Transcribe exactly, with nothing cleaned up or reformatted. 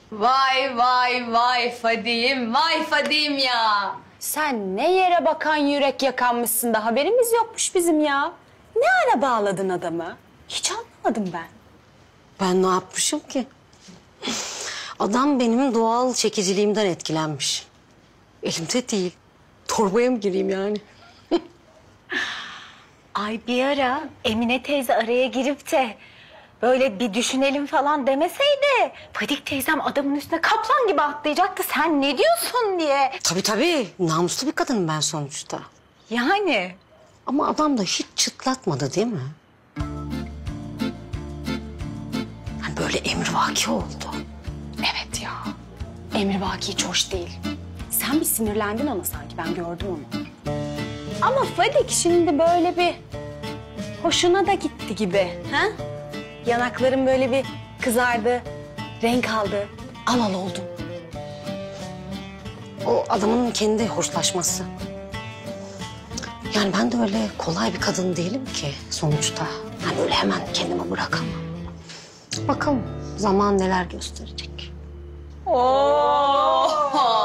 Vay vay vay Fadim, vay Fadim ya. Sen ne yere bakan yürek yakanmışsın da haberimiz yokmuş bizim ya. Ne ara bağladın adamı? Hiç anlamadım ben. Ben ne yapmışım ki? Adam benim doğal çekiciliğimden etkilenmiş. Elimde değil. Torbaya mı gireyim yani? Ay bir ara Emine teyze araya girip de böyle bir düşünelim falan demeseydi Fadik teyzem adamın üstüne kaplan gibi atlayacaktı. Sen ne diyorsun diye. Tabii tabii. Namuslu bir kadınım ben sonuçta. Yani. Ama adam da hiç çıtlatmadı değil mi? Hani böyle emrivaki oldu. Evet ya. Emrivaki hiç hoş değil. Sen bir sinirlendin ona sanki, ben gördüm onu. Ama Fadik şimdi böyle bir hoşuna da gitti gibi. Ha? Yanakların böyle bir kızardı, renk aldı, al al oldu. O adamın kendi hoşlaşması. Yani ben de öyle kolay bir kadın değilim ki sonuçta. Hani öyle hemen kendimi bırakamam. Bakalım zaman neler gösterecek. Oo.